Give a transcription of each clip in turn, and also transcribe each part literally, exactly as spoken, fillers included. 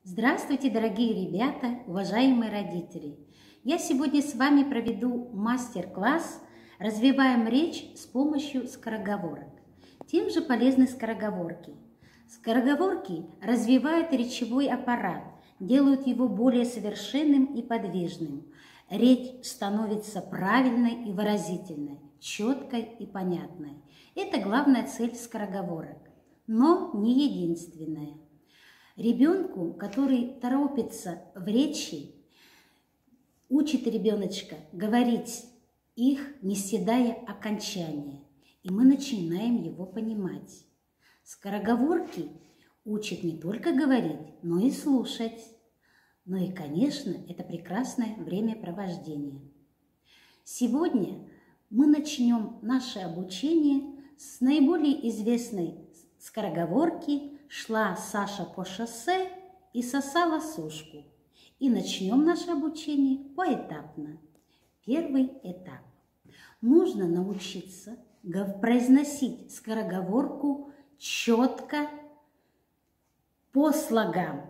Здравствуйте, дорогие ребята, уважаемые родители! Я сегодня с вами проведу мастер-класс «Развиваем речь с помощью скороговорок». Тем же полезны скороговорки. Скороговорки развивают речевой аппарат, делают его более совершенным и подвижным. Речь становится правильной и выразительной, четкой и понятной. Это главная цель скороговорок, но не единственная. Ребенку, который торопится в речи, учит ребеночка говорить их, не съедая окончания, и мы начинаем его понимать. Скороговорки учат не только говорить, но и слушать. Ну и, конечно, это прекрасное времяпровождение. Сегодня мы начнем наше обучение с наиболее известной скороговорки «Шла Саша по шоссе и сосала сушку». И начнем наше обучение поэтапно. Первый этап. Нужно научиться произносить скороговорку четко по слогам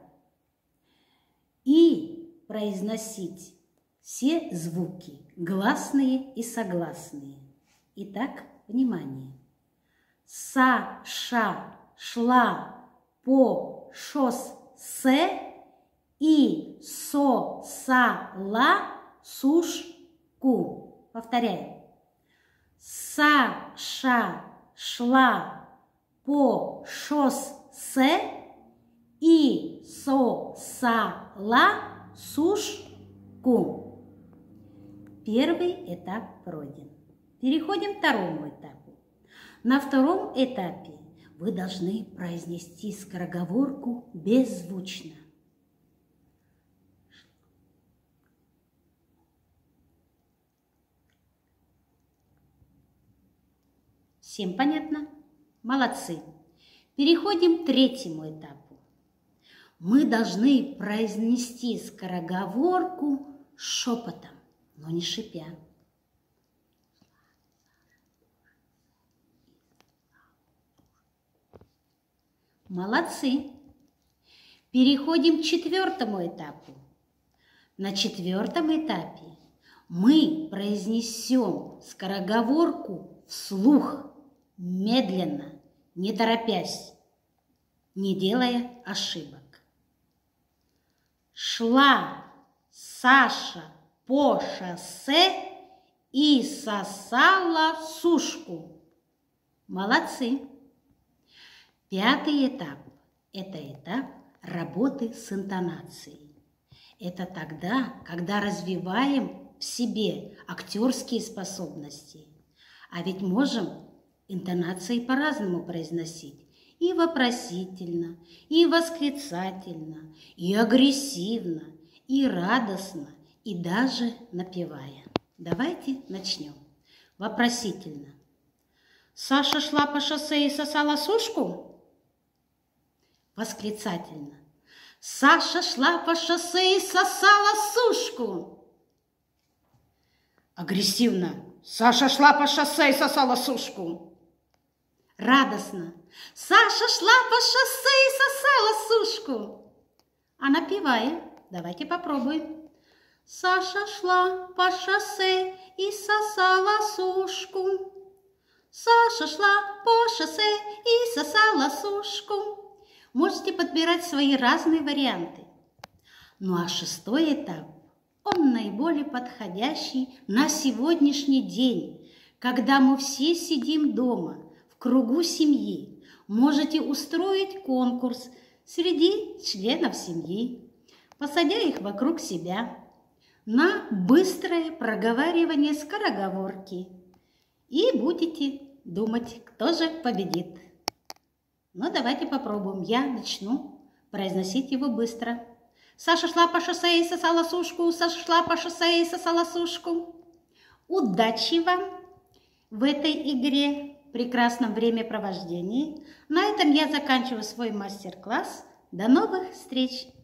и произносить все звуки, гласные и согласные. Итак, внимание. Саша шла по шоссе и сосала сушку. Повторяем. Саша шла по шоссе и сосала сушку. Первый этап пройден. Переходим к второму этапу. На втором этапе вы должны произнести скороговорку беззвучно. Всем понятно? Молодцы! Переходим к третьему этапу. Мы должны произнести скороговорку шепотом, но не шипя. Молодцы! Переходим к четвертому этапу. На четвертом этапе мы произнесем скороговорку вслух, медленно, не торопясь, не делая ошибок. Шла Саша по шоссе и сосала сушку. Молодцы! Пятый этап – это этап работы с интонацией. Это тогда, когда развиваем в себе актерские способности. А ведь можем интонации по-разному произносить. И вопросительно, и восклицательно, и агрессивно, и радостно, и даже напевая. Давайте начнем. Вопросительно. Саша шла по шоссе и сосала сушку? Восклицательно. Саша шла по шоссе и сосала сушку. Агрессивно. Саша шла по шоссе и сосала сушку. Радостно. Саша шла по шоссе и сосала сушку. А напевая, давайте попробуем. Саша шла по шоссе и сосала сушку. Саша шла по шоссе и сосала сушку. Можете подбирать свои разные варианты. Ну а шестой этап, он наиболее подходящий на сегодняшний день, когда мы все сидим дома, в кругу семьи. Можете устроить конкурс среди членов семьи, посадя их вокруг себя на быстрое проговаривание скороговорки. И будете думать, кто же победит. Ну, давайте попробуем. Я начну произносить его быстро. Саша шла по шоссе и сосала сушку. Саша шла по шоссе и сосала сушку. Удачи вам в этой игре, прекрасном времяпровождении. На этом я заканчиваю свой мастер-класс. До новых встреч!